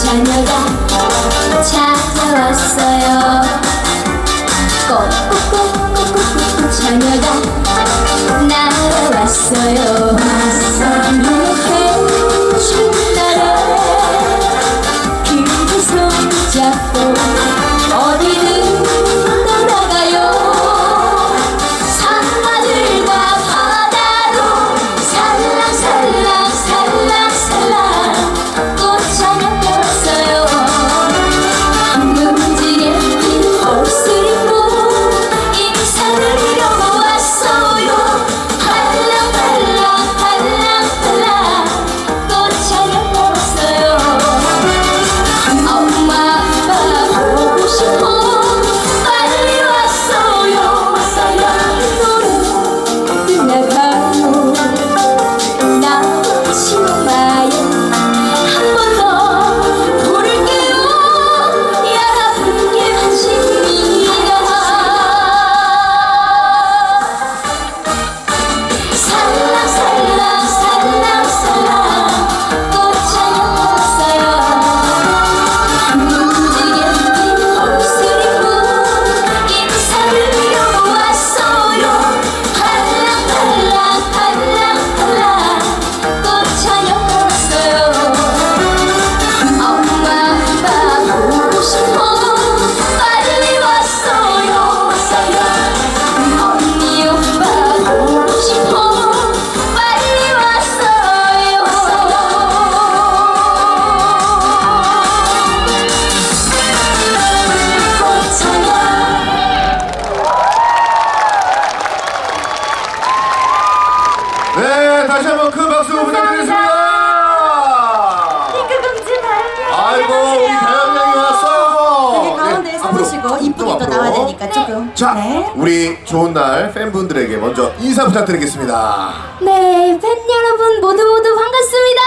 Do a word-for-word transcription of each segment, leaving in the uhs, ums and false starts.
자녀가 찾아왔어요. 꼭꼭꼭꼭꼭꼭 자녀가 날아왔어요. 해준 나라 그대 손잡고 어디든 떠나가요. 산하늘과 바다로 살랑살랑 살랑살랑 꽃차가 폈어요. 무지개 핀 옷을 입고 인사를 이러고 왔어요. 팔랑팔랑 팔랑팔랑 꽃차가 폈어요. 엄마 아빠 보고 싶어 빨리 왔어요. 노래 끝나가요. 나오지 마요. 한 번 더 부를게요. 여러분께 바칩니다. 살랑살랑 살랑살랑 꽃차가 폈어요. 무지개 핀 옷을 입고 인사를 이러고 왔어요. 팔랑팔랑 팔랑팔랑 꽃차가 폈어요. 엄마 아빠 보고 싶어 빨리 왔어요. 언니 오빠 보고 싶어 빨리 왔어요. 꽃차가 네, 다시 한번 큰 박수 부탁드리겠습니다. 핑크공주 다현양. 아이고, 우리 다현 양이 왔어요. 여기 가운데 네, 서보시고 앞으로, 이쁘게 또 앞으로. 나와야 되니까 조금. 자, 네. 우리 좋은 날 팬분들에게 먼저 인사 부탁드리겠습니다. 네, 팬 여러분 모두 모두 반갑습니다.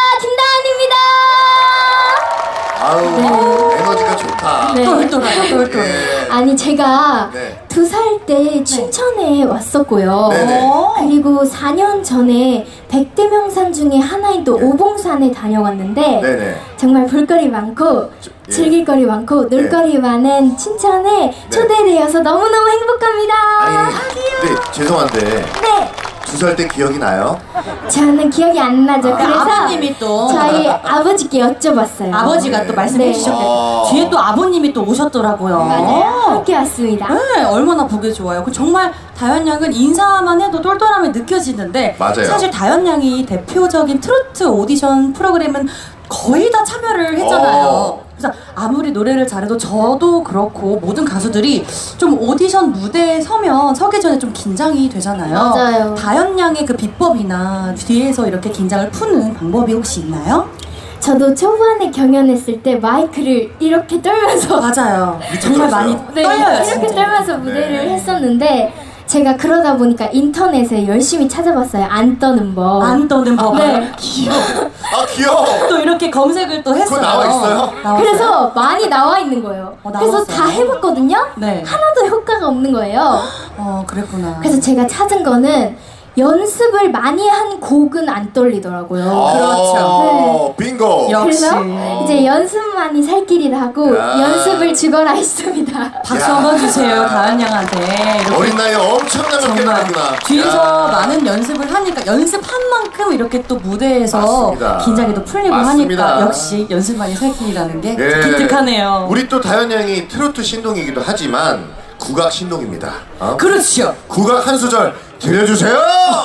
김다은입니다. 아우, 에너지가 좋다. 네. 똘똘하다 똘똘. 네. 아니 제가 네. 두 살 때 춘천에 왔었고요. 네네. 오. 그리고 사 년 전에 백대 명산 중에 하나인 또 네. 오봉산에 다녀왔는데 네네. 정말 볼거리 많고 예. 즐길 거리 많고 놀거리 많은 춘천에 초대되어서 너무너무 행복합니다. 아니, 근데 죄송한데 네, 두 살 때 기억이 나요? 저는 기억이 안 나죠. 아, 그래서 아버님이 또 저희 아버지께 여쭤봤어요. 아버지가 네. 또 말씀해 네. 주셨고 아. 뒤에 또 아버님이 또 오셨더라고요. 맞아요. 함께 왔습니다. 네, 얼마나 보기 좋아요. 그 정말 다현 양은 인사만 해도 똘똘함이 느껴지는데 맞아요. 사실 다현 양이 대표적인 트로트 오디션 프로그램은 거의 다 참여를 했잖아요. 어. 그래서 아무리 노래를 잘해도 저도 그렇고 모든 가수들이 좀 오디션 무대에 서면 서기 전에 좀 긴장이 되잖아요. 맞아요. 다현 양의 그 비법이나 뒤에서 이렇게 긴장을 푸는 방법이 혹시 있나요? 저도 초반에 경연했을 때 마이크를 이렇게 떨면서 맞아요. 정말 많이 네, 떨려요. 이렇게 진짜. 떨면서 무대를 네. 했었는데 제가 그러다 보니까 인터넷에 열심히 찾아봤어요. 안 떠는 법. 안 떠는 법을. 네. 귀여워. 아, 귀여워. 또 이렇게 검색을 또 했어요. 그거 나와 있어요? 나왔어요? 그래서 많이 나와 있는 거예요. 어, 그래서 나왔어요? 다 해봤거든요. 네. 하나도 효과가 없는 거예요. 어, 그랬구나. 그래서 제가 찾은 거는 연습을 많이 한 곡은 안 떨리더라고요. 그렇죠. 네. 빙고. 역시. 그래서 이제 연습만이 살 길이라고 야. 연습을 죽어라 했습니다. 박수 야. 한번 주세요, 다현 양한테. 이렇게 어린 나이에 엄청난 걸 정말 깨달았구나. 뒤에서 야. 많은 연습을 하니까 연습한 만큼 이렇게 또 무대에서 맞습니다. 긴장이 또 풀리고 맞습니다. 하니까 역시 연습만이 살 길이라는 게 예. 기특하네요. 우리 또 다현 양이 트로트 신동이기도 하지만 국악 신동입니다. 어? 그렇죠. 국악 한 소절 들려주세요.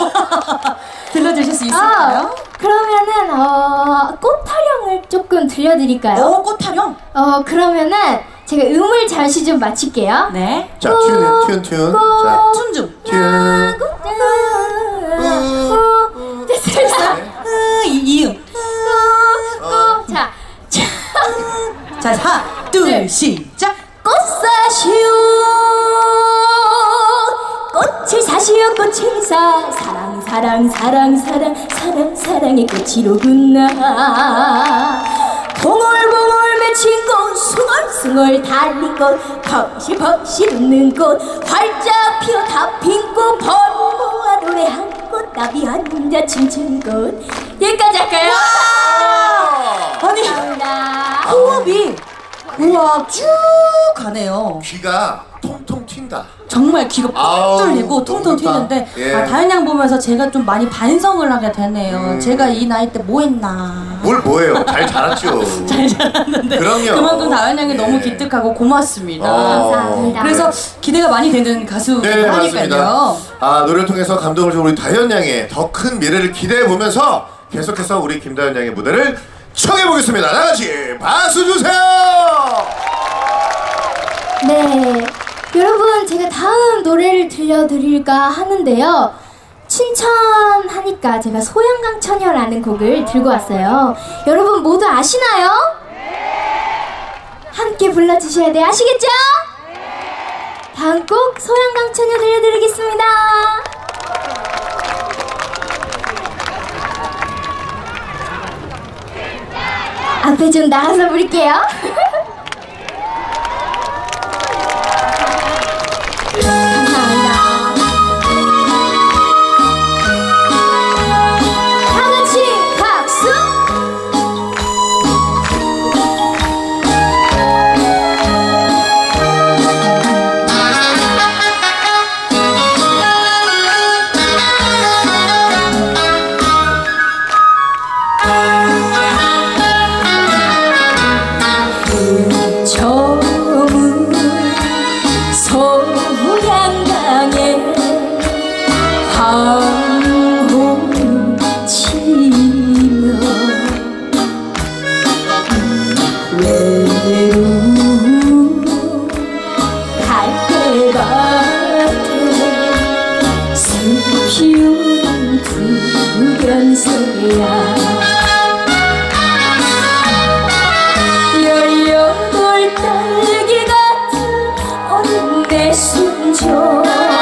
들려주실 수 아, 있을까요? 그러면은 어, 꽃타령을 조금 들려드릴까요? 오, 꽃타령. 어 그러면은 제가 음을 잠시 좀 맞출게요. 네. 자, 튠, 튠, 튠. 자, 춤 좀. 튠. 어, 됐습니다. 으, 이, 이응. 어, 자, 자, 자, 하나, 둘, 네. 시작. 꽃 사시오, 꽃을 사시오, 꽃을 사. 사랑, 사랑, 사랑, 사랑, 사랑, 사랑의 꽃이로구나. 봉얼봉얼 맺힌 꽃, 숭얼숭얼 달린 꽃, 펑실펑실 웃는 꽃, 활짝 피어 다 핀 꽃, 벌모아 노래한 꽃, 나비 앉아 춤춘 꽃. 여기까지 할까요? 아니 감사합니다. 호흡이 우와 쭉 가네요. 귀가 통통 튄다. 정말 귀가 뻥 아우, 뚫리고 통통 너무 좋다. 튀는데 예. 아, 다현 양 보면서 제가 좀 많이 반성을 하게 되네요. 음. 제가 이 나이 때 뭐 했나. 뭘 뭐예요? 잘 자랐죠. 잘 자랐는데 그럼요. 그만큼 다현 양이 예. 너무 기특하고 고맙습니다. 어. 감사합니다. 그래서 기대가 많이 되는 네, 맞습니다. 가수니까요. 아, 노래를 통해서 감동을 준 우리 다현 양의 더 큰 미래를 기대해 보면서 계속해서 우리 김다현 양의 무대를 청해 보겠습니다. 다 같이 박수 주세요. 네, 여러분 제가 다음 노래를 들려드릴까 하는데요. 춘천하니까 제가 소양강처녀라는 곡을 들고 왔어요. 여러분 모두 아시나요? 함께 불러주셔야 돼요. 아시겠죠? 다음 곡 소양강처녀 들려드리겠습니다. 앞에 좀 나가서 부를게요. 감사합니다. 다 같이 박수! 처음은 소양강에 황혼 치며 외로운 갈대밭에 숲 피우는 두련새야 열여덟 딸기 같은 어린 내 순정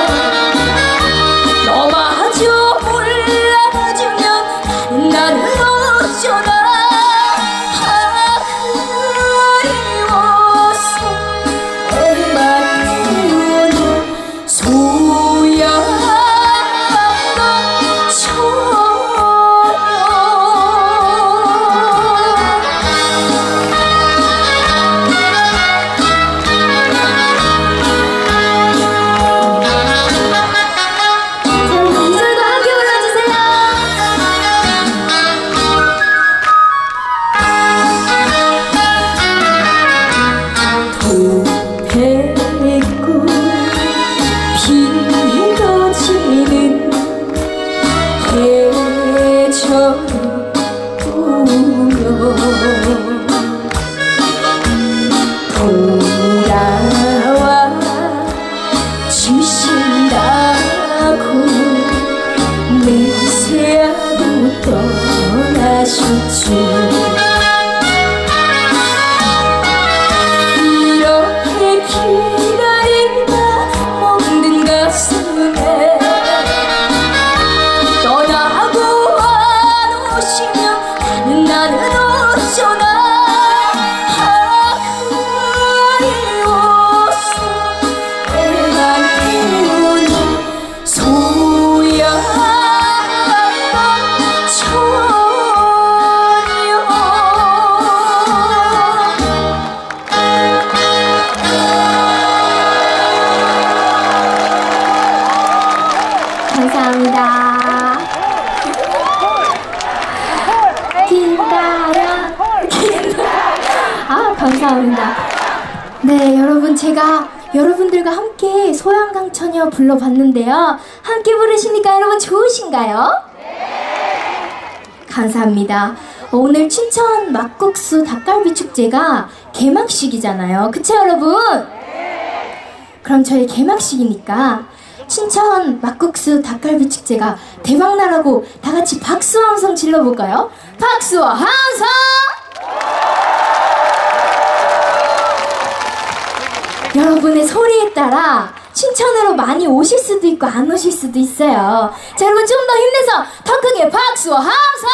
너마저 몰라주면 나는 어쩌나 그리워서 애만 태우는 감사합니다. 김다현, 김다현. 아, 감사합니다. 네, 여러분 제가 여러분들과 함께 소양강처녀 불러봤는데요. 함께 부르시니까 여러분 좋으신가요? 네. 감사합니다. 오늘 춘천 막국수 닭갈비 축제가 개막식이잖아요. 그쵸 여러분? 네. 그럼 저희 개막식이니까 춘천 막국수 닭갈비 축제가 대박나라고 다같이 박수 함성 질러볼까요? 박수와 함성! 여러분의 소리에 따라 춘천으로 많이 오실 수도 있고 안 오실 수도 있어요. 자, 여러분 좀 더 힘내서 더 크게 박수와 함성!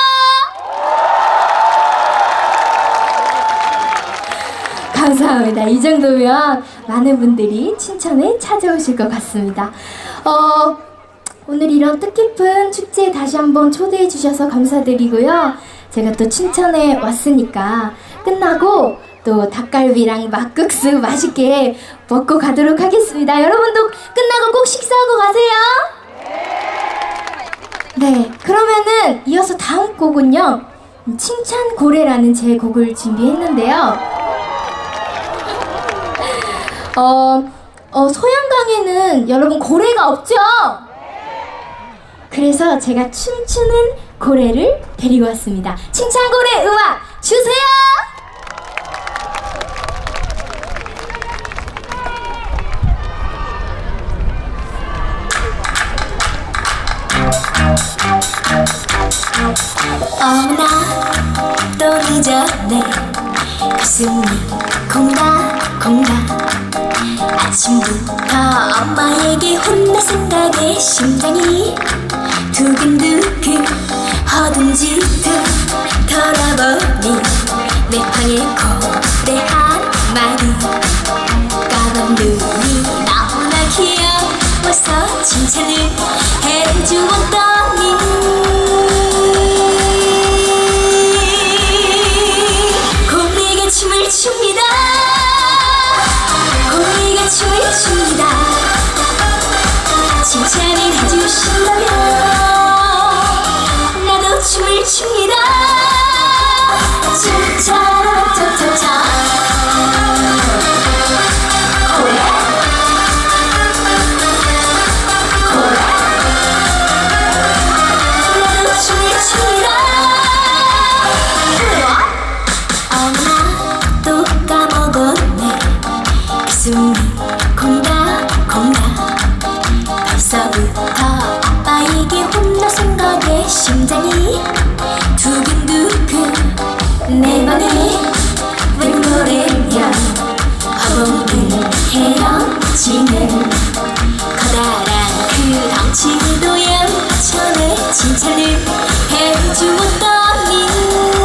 감사합니다. 이 정도면 많은 분들이 춘천에 찾아오실 것 같습니다. 어, 오늘 이런 뜻깊은 축제에 다시 한번 초대해 주셔서 감사드리고요. 제가 또 춘천에 왔으니까 끝나고 또 닭갈비랑 막국수 맛있게 먹고 가도록 하겠습니다. 여러분도 끝나고 꼭 식사하고 가세요. 네, 그러면은 이어서 다음 곡은요, 칭찬고래라는 제 곡을 준비했는데요. 어, 어, 소양강에는 여러분 고래가 없죠? 그래서 제가 춤추는 고래를 데리고 왔습니다. 칭찬고래 음악 주세요! 어머나 또 늦었네. 가슴이 콩닥콩닥. 아침부터 엄마에게 혼날 생각에 심장이 두근두근. 허둥지둥 돌아보니 내 방에 고래 한 마리. 까만 눈이 너무나 귀여워서 칭찬을 해주었더니 고래가 춤을 춥니다. 고래가 춤을 춥니다. 칭찬을 해주신다면 나도 춤을 춥니다. 차차차차차 고래 고래 나도 춤을 춥니다. 어머나 또 까먹었네. 가슴이 콩닥콩닥. 벌써부터 아빠에게 혼날 생각에 심장이 두근두근. 내 맘에 웬 고래면 허공을 헤엄치는 커다란 그 덩치도 영천에 칭찬을 해주었더니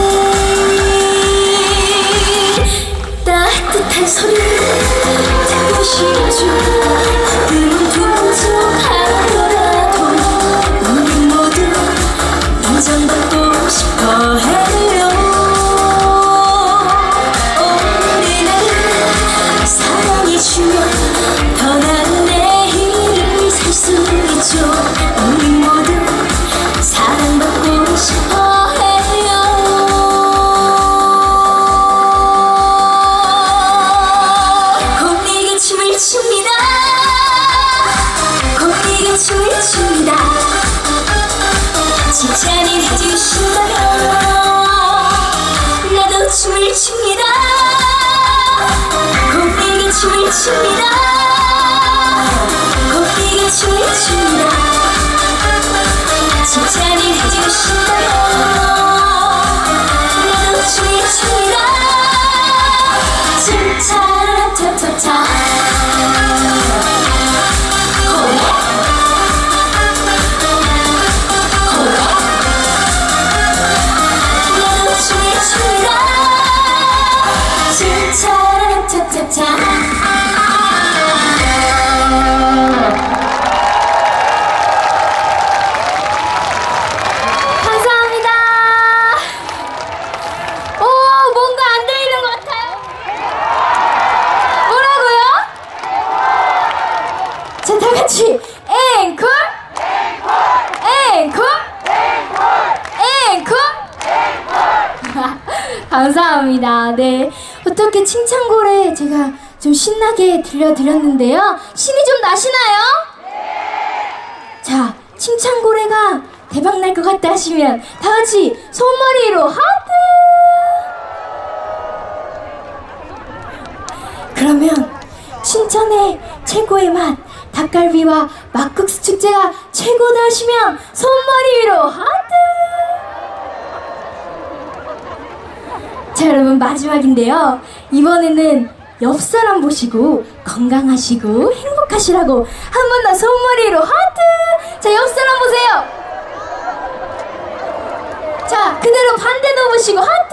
따뜻한 소리 듣고 싶죠. 꿈은 부족하더라도 우리 모두 인정받고 싶어 해요. 우리나라 사랑해주면 더 나은 내일을 살 수 있죠. 우리 모두 사랑받고 싶어 해요. 고래가 춤을 춥니다. 고래가 춤을 춥니다. 칭찬을 해주신다면 나도 춤을 춥니다. 고래가 춤을 춥니다. 고래가 춤을 춥니다. 칭찬을 해주신다면 나도 춤을 춥니다. 차차차차차 고래 고래 나도 춤을 춥니다. 차차차차차 감사합니다. 오, 뭔가 안 들리는 것 같아요. 뭐라고요? 자, 다 같이 앵콜, 앵콜, 앵콜. 감사합니다. 네, 어떻게 칭찬고래 제가 좀 신나게 들려드렸는데요. 신이 좀 나시나요? 자, 칭찬고래가 대박 날 것 같다 하시면 다 같이 손머리로 하트. 그러면 춘천의 최고의 맛 닭갈비와 막국수 축제가 최고다 하시면 손머리 위로 하트. 자, 여러분 마지막인데요. 이번에는 옆 사람 보시고 건강하시고 행복하시라고 한 번 더 손머리로 하트. 자, 옆 사람 보세요. 자, 그대로 반대도 보시고 하트.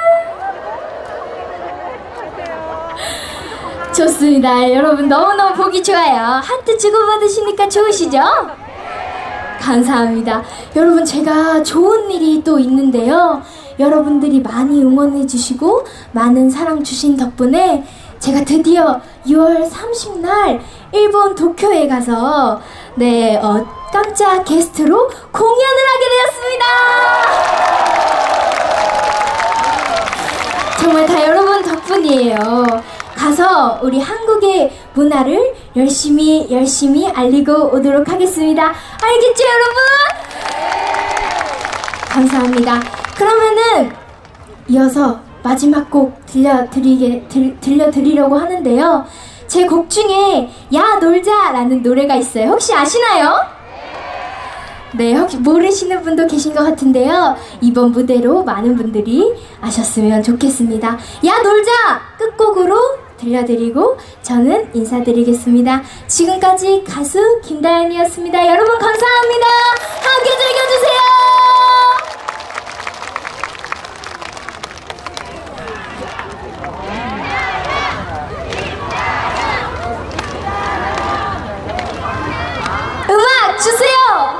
좋습니다. 여러분 너무너무 보기 좋아요. 하트 주고받으시니까 좋으시죠? 감사합니다. 여러분, 제가 좋은 일이 또 있는데요. 여러분들이 많이 응원해주시고 많은 사랑 주신 덕분에 제가 드디어 유월 삼십날 일본 도쿄에 가서 네 어, 깜짝 게스트로 공연을 하게 되었습니다. 정말 다 여러분 덕분이에요. 가서 우리 한국의 문화를 열심히 열심히 알리고 오도록 하겠습니다. 알겠죠, 여러분? 감사합니다. 그러면은 이어서 마지막 곡 들려드리게 들, 들려드리려고 하는데요. 제 곡 중에 야 놀자 라는 노래가 있어요. 혹시 아시나요? 네, 혹시 모르시는 분도 계신 것 같은데요. 이번 무대로 많은 분들이 아셨으면 좋겠습니다. 야 놀자 끝곡으로 들려드리고 저는 인사드리겠습니다. 지금까지 가수 김다연이었습니다. 여러분 감사합니다. 함께 즐겨주세요. 음악 주세요.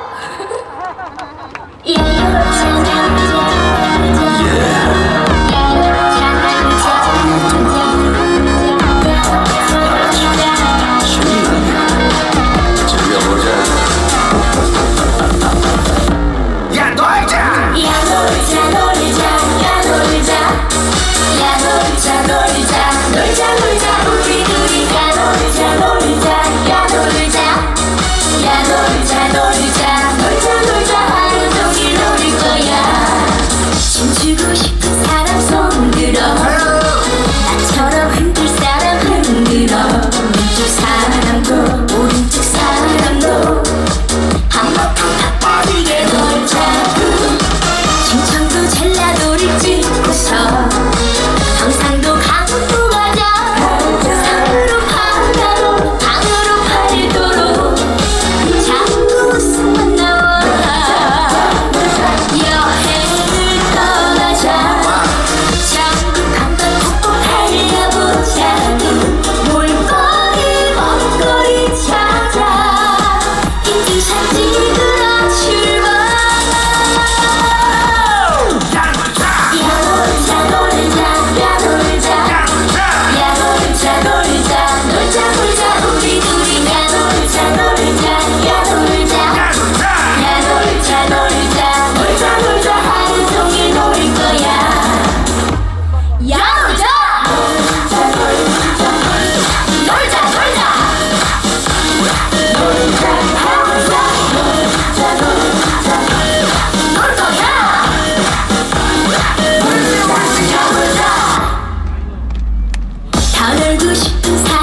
춤추고 싶은 사람 손 들어 나처럼 흔들 사람 흔들어 왼쪽 사람도 오른쪽 사람도 한바탕 다 빠지게 놀자고 충청도 전라도를 찍고서 경상도 강원도 가자 산으로 바다로 방으로 팔도로 자꾸 웃음만 나와 여행을 떠나자 전국 한번 꼭 달려보자고 볼거리 먹거리 찾아 인증샷 찍으러 출발 야 놀자 놀자 야 놀자 야 놀자 놀자 놀자 놀자 우리 둘이 야 놀자 놀자 야 놀자 야 놀자 놀자 놀자 놀자 하루 종일 놀 거야 야 놀자 놀자 놀자 놀자 놀자 놀자 놀자 놀자 놀자 놀 거야 놀자 놀자 놀자 다 놀고 싶은 사람